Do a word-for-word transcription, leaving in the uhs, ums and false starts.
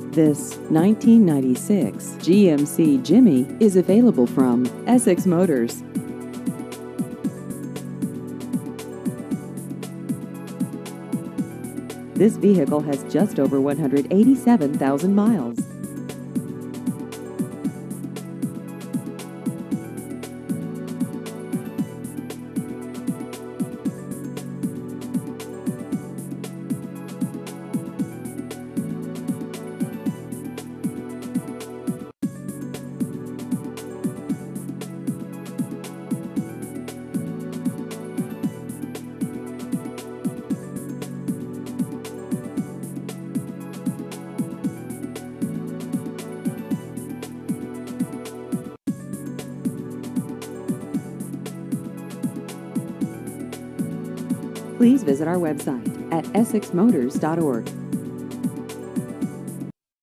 This nineteen ninety-six G M C Jimmy is available from Essex Motors. This vehicle has just over one hundred eighty-seven thousand miles. Please visit our website at essex motors dot org.